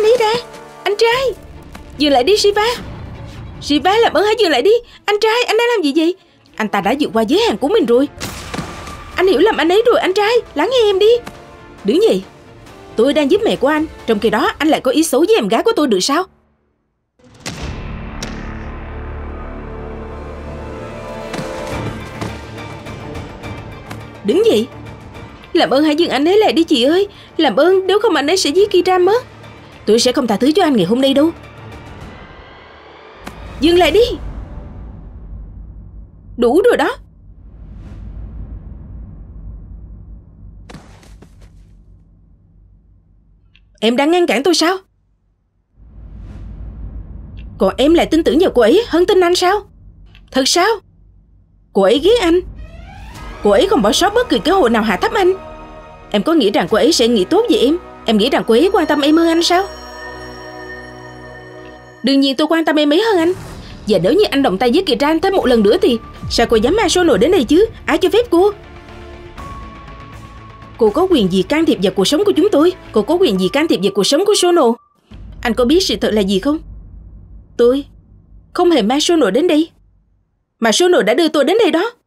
ấy ra. Anh trai, dừng lại đi Shiva. Shiva, làm ơn hãy dừng lại đi. Anh trai, anh đang làm gì vậy? Anh ta đã vượt qua giới hạn của mình rồi. Anh hiểu lầm anh ấy rồi anh trai. Lắng nghe em đi. Đứng dậy. Tôi đang giúp mẹ của anh, trong khi đó anh lại có ý xấu với em gái của tôi được sao? Đứng dậy. Làm ơn hãy dừng anh ấy lại đi chị ơi. Làm ơn, nếu không anh ấy sẽ giết Kiran mất. Tôi sẽ không tha thứ cho anh ngày hôm nay đâu. Dừng lại đi. Đủ rồi đó. Em đang ngăn cản tôi sao? Còn em lại tin tưởng vào cô ấy hơn tin anh sao? Thật sao? Cô ấy ghét anh. Cô ấy không bỏ sót bất kỳ cơ hội nào hạ thấp anh. Em có nghĩ rằng cô ấy sẽ nghĩ tốt về em? Em nghĩ rằng cô ấy quan tâm em hơn anh sao? Đương nhiên tôi quan tâm em ấy hơn anh. Và nếu như anh động tay với Kiran thêm một lần nữa thì sao cô dám mang Sono đến đây chứ? Ai cho phép cô? Cô có quyền gì can thiệp vào cuộc sống của chúng tôi? Cô có quyền gì can thiệp vào cuộc sống của Sono? Anh có biết sự thật là gì không? Tôi không hề mang Sono đến đây, mà Sono đã đưa tôi đến đây đó.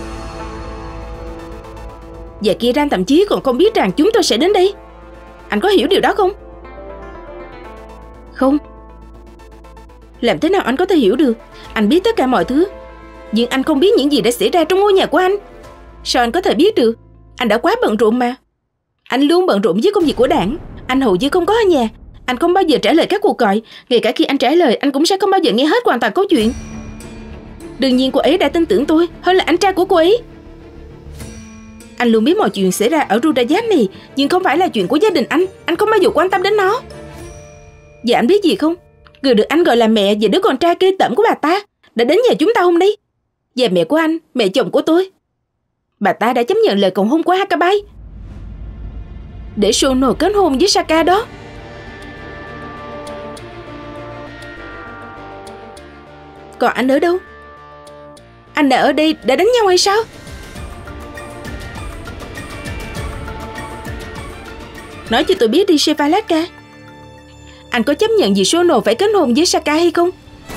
Và Kiran thậm chí còn không biết rằng chúng tôi sẽ đến đây. Anh có hiểu điều đó không? Không. Làm thế nào anh có thể hiểu được? Anh biết tất cả mọi thứ, nhưng anh không biết những gì đã xảy ra trong ngôi nhà của anh. Sao anh có thể biết được? Anh đã quá bận rộn mà. Anh luôn bận rộn với công việc của đảng. Anh hầu như không có ở nhà. Anh không bao giờ trả lời các cuộc gọi. Ngay cả khi anh trả lời, anh cũng sẽ không bao giờ nghe hết hoàn toàn câu chuyện. Đương nhiên cô ấy đã tin tưởng tôi hơn là anh trai của cô ấy. Anh luôn biết mọi chuyện xảy ra ở Rudayat này, nhưng không phải là chuyện của gia đình anh. Anh không bao giờ quan tâm đến nó. Và anh biết gì không? Người được anh gọi là mẹ và đứa con trai kê tởm của bà ta đã đến nhà chúng ta hôm nay. Và mẹ của anh, mẹ chồng của tôi, bà ta đã chấp nhận lời cầu hôn của Hakabai để Sono kết hôn với Saka đó. Còn anh ở đâu? Anh đã ở đây đã đánh nhau hay sao? Nói cho tôi biết đi Shivalatka. Anh có chấp nhận vì Sono phải kết hôn với Saka hay không?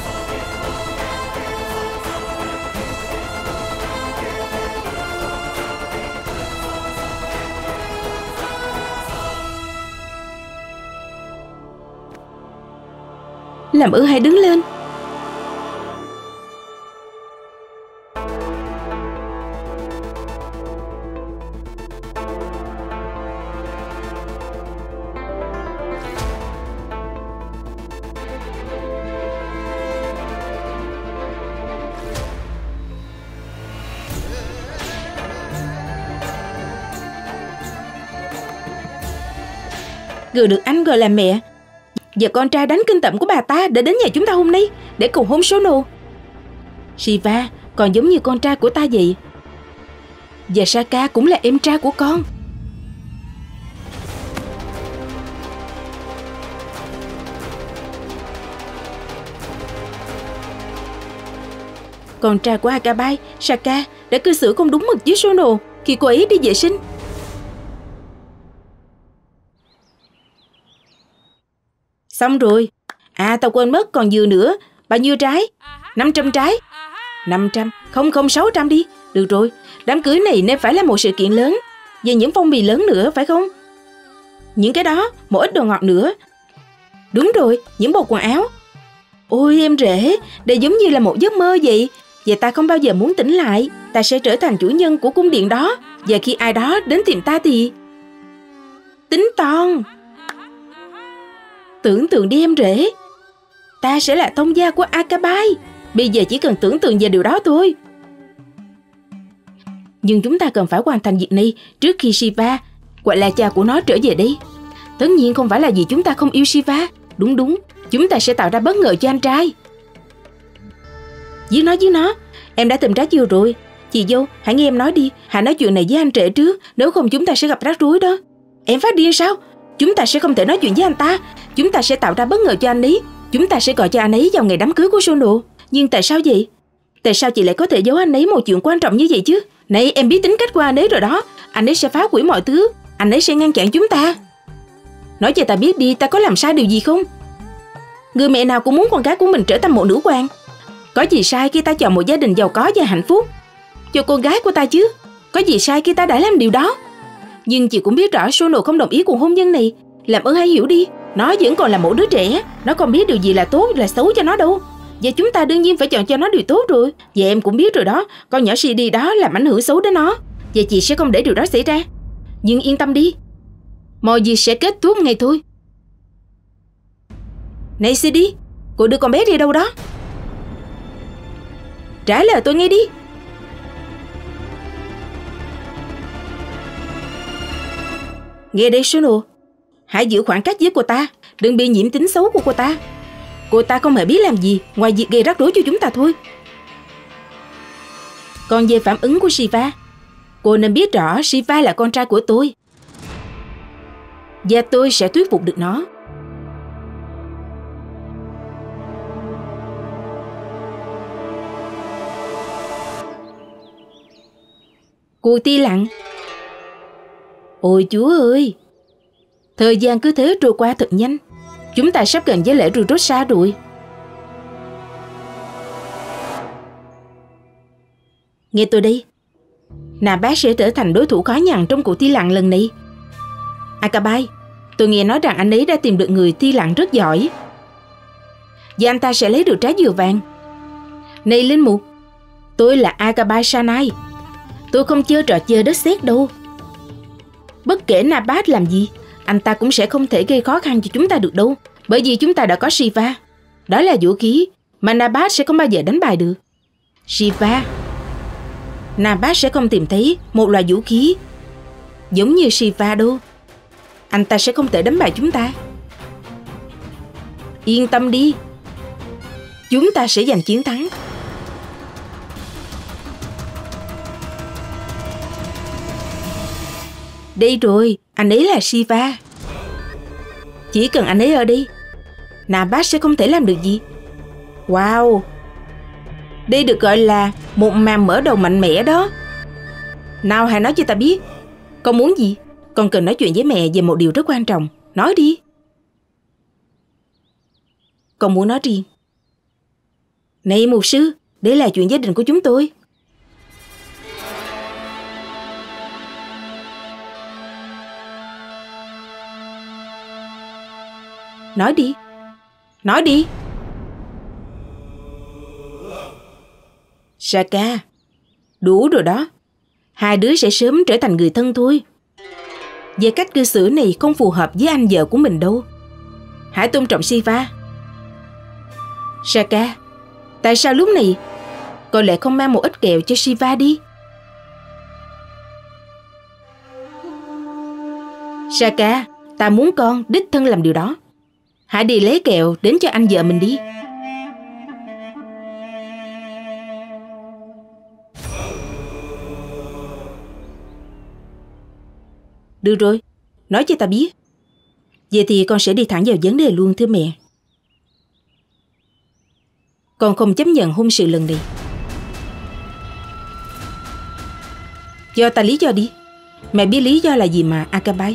Làm ơn hãy đứng lên. Người được anh gọi là mẹ và con trai đánh kinh tởm của bà ta đã đến nhà chúng ta hôm nay để cầu hôn Sono. Shiva còn giống như con trai của ta vậy. Và Saka cũng là em trai của con. Con trai của Hakabai, Saka, đã cư xử không đúng mực với Sono khi cô ấy đi vệ sinh. Xong rồi. À, tao quên mất còn dừa nữa. Bao nhiêu trái? 500 trái. 500, không 600 đi. Được rồi, đám cưới này nên phải là một sự kiện lớn. Và những phong bì lớn nữa phải không? Những cái đó, một ít đồ ngọt nữa. Đúng rồi, những bộ quần áo. Ôi em rể, đây giống như là một giấc mơ vậy. Và ta không bao giờ muốn tỉnh lại. Ta sẽ trở thành chủ nhân của cung điện đó. Và khi ai đó đến tìm ta thì... Tính toán. Tưởng tượng đi em rể. Ta sẽ là thông gia của Hakabai. Bây giờ chỉ cần tưởng tượng về điều đó thôi. Nhưng chúng ta cần phải hoàn thành việc này trước khi Shiva, gọi là cha của nó, trở về đây. Tất nhiên không phải là vì chúng ta không yêu Shiva. Đúng, chúng ta sẽ tạo ra bất ngờ cho anh trai. Với nó, em đã tìm ra chưa rồi? Chị dâu, hãy nghe em nói đi. Hãy nói chuyện này với anh rể trước. Nếu không chúng ta sẽ gặp rắc rối đó. Em phát điên sao? Chúng ta sẽ không thể nói chuyện với anh ta. Chúng ta sẽ tạo ra bất ngờ cho anh ấy. Chúng ta sẽ gọi cho anh ấy vào ngày đám cưới của Sono. Nhưng tại sao vậy? Tại sao chị lại có thể giấu anh ấy một chuyện quan trọng như vậy chứ? Này, em biết tính cách của anh ấy rồi đó. Anh ấy sẽ phá hủy mọi thứ. Anh ấy sẽ ngăn chặn chúng ta. Nói cho ta biết đi, ta có làm sai điều gì không? Người mẹ nào cũng muốn con gái của mình trở thành một nữ quan. Có gì sai khi ta chọn một gia đình giàu có và hạnh phúc cho con gái của ta chứ? Có gì sai khi ta đã làm điều đó? Nhưng chị cũng biết rõ Sono không đồng ý cuộc hôn nhân này. Làm ơn hãy hiểu đi, nó vẫn còn là một đứa trẻ. Nó không biết điều gì là tốt là xấu cho nó đâu. Và chúng ta đương nhiên phải chọn cho nó điều tốt rồi. Và em cũng biết rồi đó, con nhỏ CD đó làm ảnh hưởng xấu đến nó. Và chị sẽ không để điều đó xảy ra. Nhưng yên tâm đi, mọi việc sẽ kết thúc ngay thôi. Này CD, cô đưa con bé đi đâu đó? Trả lời tôi nghe đi. Nghe đây Sono, hãy giữ khoảng cách với cô ta. Đừng bị nhiễm tính xấu của cô ta. Cô ta không hề biết làm gì ngoài việc gây rắc rối cho chúng ta thôi. Còn về phản ứng của Shiva, cô nên biết rõ Shiva là con trai của tôi. Và tôi sẽ thuyết phục được nó. Cuộc ti lặng. Ôi Chúa ơi! Thời gian cứ thế trôi qua thật nhanh. Chúng ta sắp gần với lễ Rurosa rồi. Nghe tôi đây. Nabat sẽ trở thành đối thủ khó nhằn trong cuộc thi lặng lần này. Akabai, tôi nghe nói rằng anh ấy đã tìm được người thi lặng rất giỏi. Và anh ta sẽ lấy được trái dừa vàng. Này linh mục, tôi là Akabai Sanai. Tôi không chơi trò chơi đất sét đâu. Bất kể Nabat làm gì, anh ta cũng sẽ không thể gây khó khăn cho chúng ta được đâu. Bởi vì chúng ta đã có Shiva. Đó là vũ khí mà Nabat sẽ không bao giờ đánh bại được. Shiva. Nabat sẽ không tìm thấy một loại vũ khí giống như Shiva đâu. Anh ta sẽ không thể đánh bại chúng ta. Yên tâm đi, chúng ta sẽ giành chiến thắng. Đây rồi, anh ấy là Shiva. Chỉ cần anh ấy ở đây, Nabat sẽ không thể làm được gì. Wow, đây được gọi là một màn mở đầu mạnh mẽ đó. Nào hãy nói cho ta biết, con muốn gì? Con cần nói chuyện với mẹ về một điều rất quan trọng. Nói đi. Con muốn nói riêng. Này mục sư, đây là chuyện gia đình của chúng tôi. Nói đi. Nói đi. Saka, đủ rồi đó. Hai đứa sẽ sớm trở thành người thân thôi. Về cách cư xử này không phù hợp với anh vợ của mình đâu. Hãy tôn trọng Shiva. Saka, tại sao lúc này con lại không mang một ít kẹo cho Shiva đi? Saka, ta muốn con đích thân làm điều đó. Hãy đi lấy kẹo đến cho anh vợ mình đi. Được rồi, nói cho ta biết. Vậy thì con sẽ đi thẳng vào vấn đề luôn thưa mẹ. Con không chấp nhận hôn sự lần này. Cho ta lý do đi. Mẹ biết lý do là gì mà, Akabai.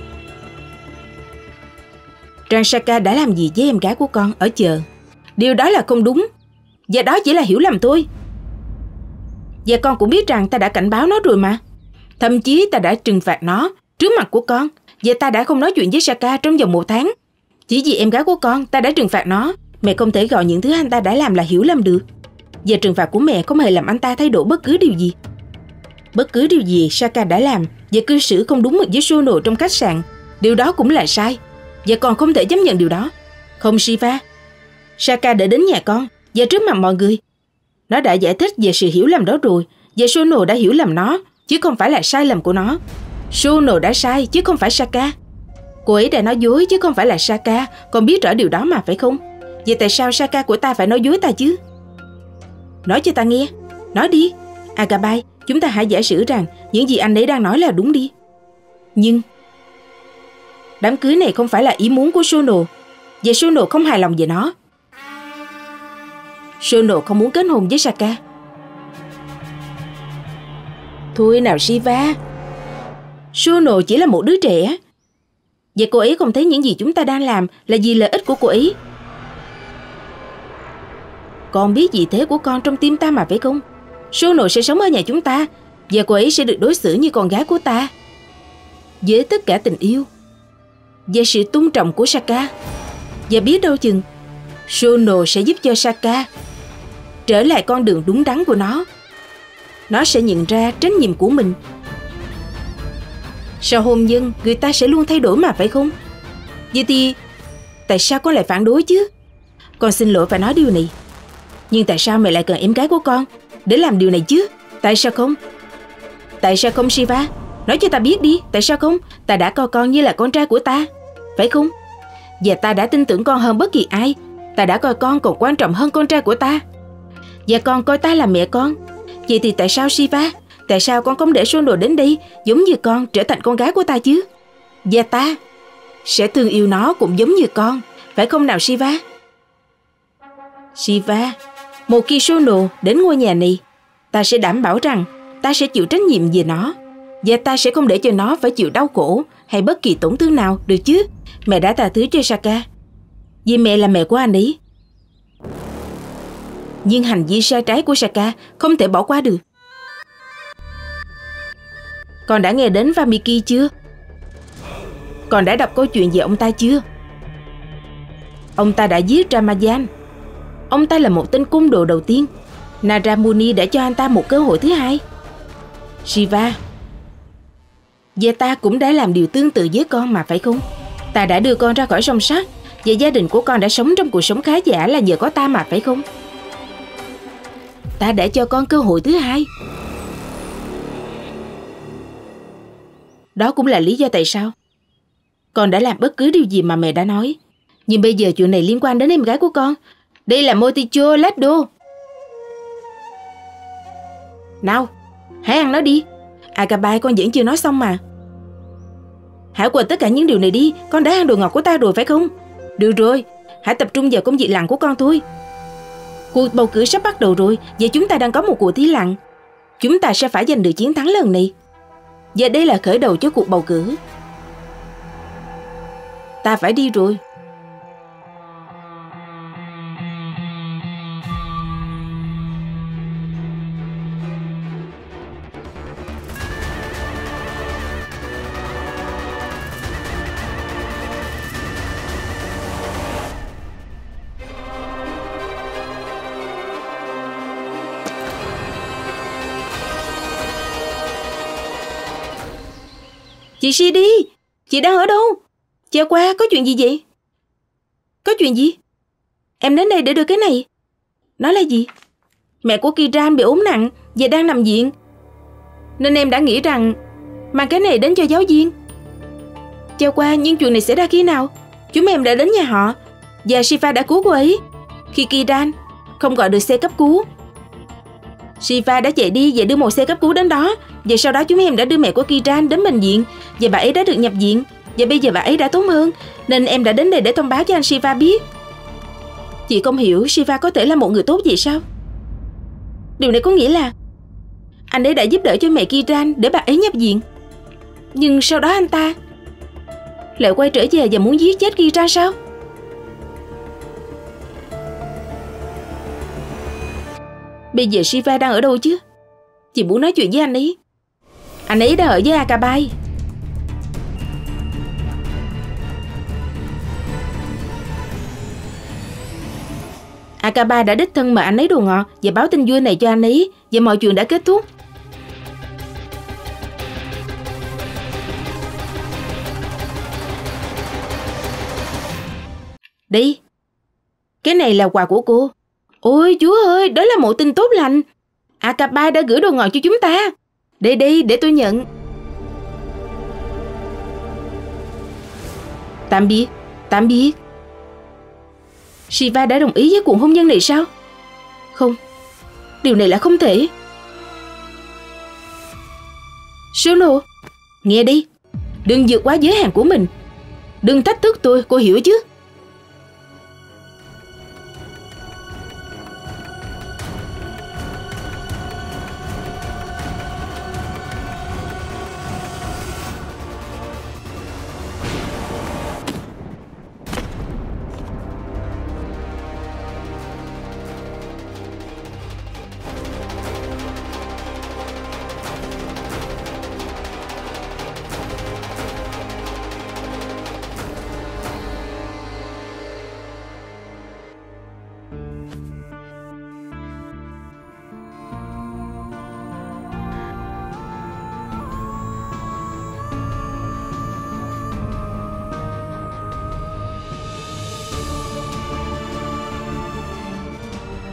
Rằng Saka đã làm gì với em gái của con ở chợ. Điều đó là không đúng. Và đó chỉ là hiểu lầm thôi. Và con cũng biết rằng ta đã cảnh báo nó rồi mà. Thậm chí ta đã trừng phạt nó trước mặt của con. Và ta đã không nói chuyện với Saka trong vòng 1 tháng. Chỉ vì em gái của con, ta đã trừng phạt nó. Mẹ không thể gọi những thứ anh ta đã làm là hiểu lầm được. Và trừng phạt của mẹ không hề làm anh ta thay đổi bất cứ điều gì. Bất cứ điều gì Saka đã làm và cư xử không đúng mực với Sono trong khách sạn, điều đó cũng là sai. Và con không thể chấp nhận điều đó. Không Shiva, Saka đã đến nhà con và trước mặt mọi người. Nó đã giải thích về sự hiểu lầm đó rồi. Và Sono đã hiểu lầm nó, chứ không phải là sai lầm của nó. Sono đã sai, chứ không phải Saka. Cô ấy đã nói dối, chứ không phải là Saka. Con biết rõ điều đó mà, phải không? Vậy tại sao Saka của ta phải nói dối ta chứ? Nói cho ta nghe. Nói đi. Akabai, chúng ta hãy giả sử rằng những gì anh ấy đang nói là đúng đi. Nhưng đám cưới này không phải là ý muốn của Sono. Và Sono không hài lòng về nó. Sono không muốn kết hôn với Saka. Thôi nào Shiva, Sono chỉ là một đứa trẻ. Vậy cô ấy không thấy những gì chúng ta đang làm là vì lợi ích của cô ấy. Con biết vị thế của con trong tim ta mà phải không? Sono sẽ sống ở nhà chúng ta và cô ấy sẽ được đối xử như con gái của ta, với tất cả tình yêu và sự tôn trọng của Saka. Và biết đâu chừng Sono sẽ giúp cho Saka trở lại con đường đúng đắn của nó. Nó sẽ nhận ra trách nhiệm của mình. Sau hôn nhân, người ta sẽ luôn thay đổi mà phải không? Vậy thì tại sao con lại phản đối chứ? Con xin lỗi phải nói điều này, nhưng tại sao mẹ lại cần em gái của con để làm điều này chứ? Tại sao không? Tại sao không, Shiva? Nói cho ta biết đi, tại sao không? Ta đã coi con như là con trai của ta, phải không? Và ta đã tin tưởng con hơn bất kỳ ai. Ta đã coi con còn quan trọng hơn con trai của ta. Và con coi ta là mẹ con. Vậy thì tại sao, Shiva? Tại sao con không để Sono đến đây giống như con trở thành con gái của ta chứ? Và ta sẽ thương yêu nó cũng giống như con, phải không nào Shiva? Shiva, một khi Sono đến ngôi nhà này, ta sẽ đảm bảo rằng ta sẽ chịu trách nhiệm về nó. Và ta sẽ không để cho nó phải chịu đau khổ hay bất kỳ tổn thương nào, được chứ? Mẹ đã tha thứ cho Saka vì mẹ là mẹ của anh ấy. Nhưng hành vi sai trái của Saka không thể bỏ qua được. Con đã nghe đến Valmiki chưa? Con đã đọc câu chuyện về ông ta chưa? Ông ta đã giết Ramayan. Ông ta là một tên côn đồ đầu tiên. Narada Muni đã cho anh ta một cơ hội thứ hai. Shiva, và ta cũng đã làm điều tương tự với con mà phải không? Ta đã đưa con ra khỏi song sắt, và gia đình của con đã sống trong cuộc sống khá giả là nhờ có ta mà phải không? Ta đã cho con cơ hội thứ hai. Đó cũng là lý do tại sao con đã làm bất cứ điều gì mà mẹ đã nói. Nhưng bây giờ chuyện này liên quan đến em gái của con. Đây là Moticho Laddo. Nào, hãy ăn nó đi. Akabai con vẫn chưa nói xong mà. Hãy quên tất cả những điều này đi. Con đã ăn đồ ngọt của ta rồi phải không? Được rồi, hãy tập trung vào công việc lặng của con thôi. Cuộc bầu cử sắp bắt đầu rồi, và chúng ta đang có một cuộc thi lặng. Chúng ta sẽ phải giành được chiến thắng lần này. Và đây là khởi đầu cho cuộc bầu cử. Ta phải đi rồi. Chị Sidi, chị đang ở đâu? Chào qua, có chuyện gì vậy? Có chuyện gì? Em đến đây để đưa cái này. Nó là gì? Mẹ của Kiran bị ốm nặng và đang nằm viện, nên em đã nghĩ rằng mang cái này đến cho giáo viên. Chào qua, nhưng chuyện này xảy ra khi nào? Chúng em đã đến nhà họ và Shiva đã cứu cô ấy khi Kiran không gọi được xe cấp cứu. Shiva đã chạy đi và đưa một xe cấp cứu đến đó. Và sau đó chúng em đã đưa mẹ của Kiran đến bệnh viện, và bà ấy đã được nhập viện. Và bây giờ bà ấy đã tốt hơn, nên em đã đến đây để thông báo cho anh Shiva biết. Chị không hiểu Shiva có thể là một người tốt vậy sao? Điều này có nghĩa là anh ấy đã giúp đỡ cho mẹ Kiran để bà ấy nhập viện, nhưng sau đó anh ta lại quay trở về và muốn giết chết Kiran sao? Bây giờ Shiva đang ở đâu chứ? Chị muốn nói chuyện với anh ấy. Anh ấy đang ở với Akabai. Akabai đã đích thân mời anh ấy đồ ngọt và báo tin vui này cho anh ấy, và mọi chuyện đã kết thúc. Đi, cái này là quà của cô. Ôi Chúa ơi, đó là một tin tốt lành. Akabai đã gửi đồ ngọt cho chúng ta. Đây đi, để tôi nhận. Tạm biệt, tạm biệt. Shiva đã đồng ý với cuộc hôn nhân này sao? Không, điều này là không thể. Sono, nghe đi, đừng vượt quá giới hạn của mình. Đừng thách thức tôi, cô hiểu chứ?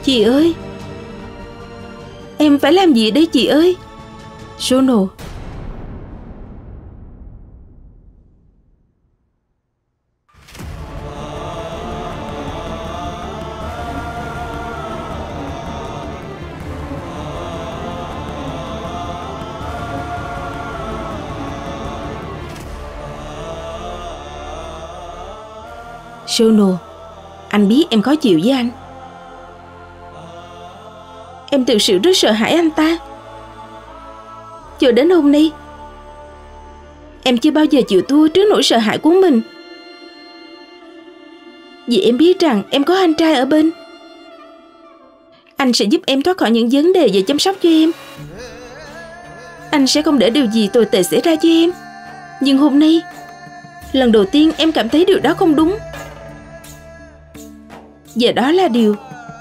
Chị ơi, em phải làm gì đây chị ơi? Sono. Sono, anh biết em khó chịu với anh. Em thực sự rất sợ hãi anh ta. Cho đến hôm nay, em chưa bao giờ chịu thua trước nỗi sợ hãi của mình. Vì em biết rằng em có anh trai ở bên. Anh sẽ giúp em thoát khỏi những vấn đề về chăm sóc cho em. Anh sẽ không để điều gì tồi tệ xảy ra cho em. Nhưng hôm nay, lần đầu tiên em cảm thấy điều đó không đúng. Và đó là điều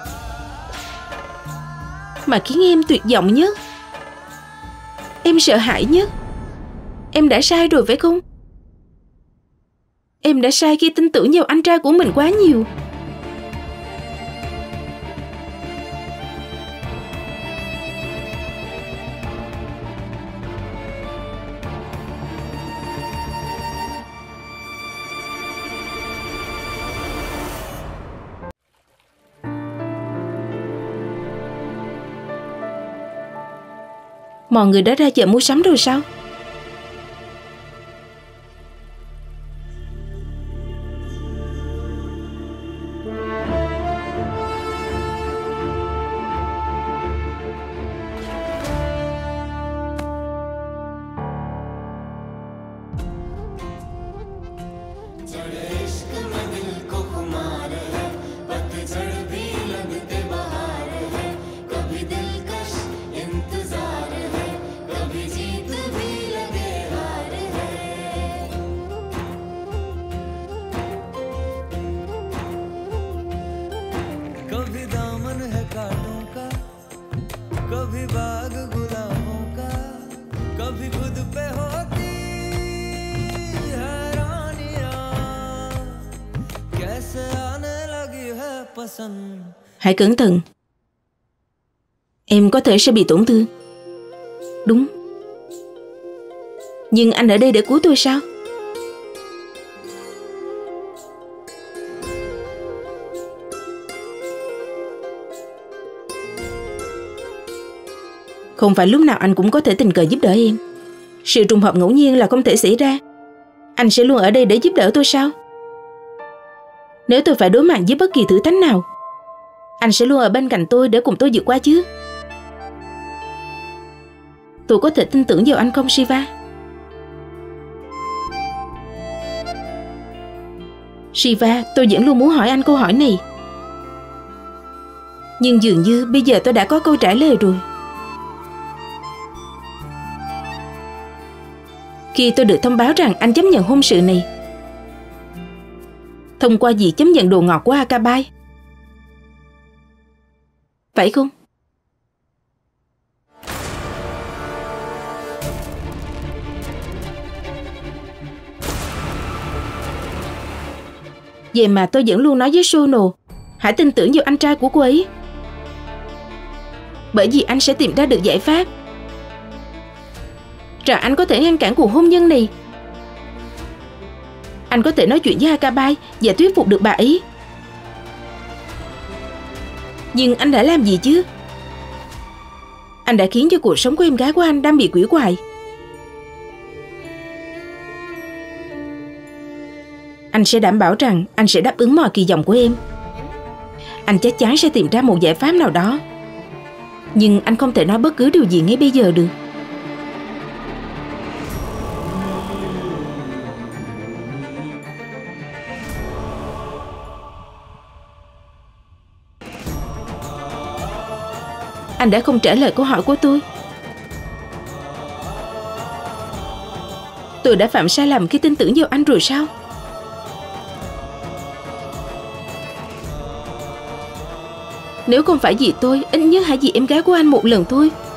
mà khiến em tuyệt vọng nhất. Em sợ hãi nhất. Em đã sai rồi phải không? Em đã sai khi tin tưởng vào anh trai của mình quá nhiều. Mọi người đã ra chợ mua sắm rồi sao? कभी बाग गुलाबों का, कभी खुद पे होती हैरानियां, कैसे आने लगी है पसंद. Hãy cẩn thận. Em có thể sẽ bị tổn thương. Đúng. Nhưng anh ở đây để cứu tôi sao? Không phải lúc nào anh cũng có thể tình cờ giúp đỡ em. Sự trùng hợp ngẫu nhiên là không thể xảy ra. Anh sẽ luôn ở đây để giúp đỡ tôi sao? Nếu tôi phải đối mặt với bất kỳ thử thách nào, anh sẽ luôn ở bên cạnh tôi để cùng tôi vượt qua chứ. Tôi có thể tin tưởng vào anh không, Shiva? Shiva, tôi vẫn luôn muốn hỏi anh câu hỏi này. Nhưng dường như bây giờ tôi đã có câu trả lời rồi. Khi tôi được thông báo rằng anh chấp nhận hôn sự này thông qua việc chấp nhận đồ ngọt của Akabai, phải không? Vậy mà tôi vẫn luôn nói với Sono, hãy tin tưởng vào anh trai của cô ấy. Bởi vì anh sẽ tìm ra được giải pháp, rằng anh có thể ngăn cản cuộc hôn nhân này. Anh có thể nói chuyện với Akabai và thuyết phục được bà ấy. Nhưng anh đã làm gì chứ? Anh đã khiến cho cuộc sống của em gái của anh đang bị quỷ hoại. Anh sẽ đảm bảo rằng anh sẽ đáp ứng mọi kỳ vọng của em. Anh chắc chắn sẽ tìm ra một giải pháp nào đó. Nhưng anh không thể nói bất cứ điều gì ngay bây giờ được. Anh đã không trả lời câu hỏi của tôi. Tôi đã phạm sai lầm khi tin tưởng vào anh rồi sao? Nếu không phải vì tôi, ít nhất hãy vì em gái của anh một lần thôi.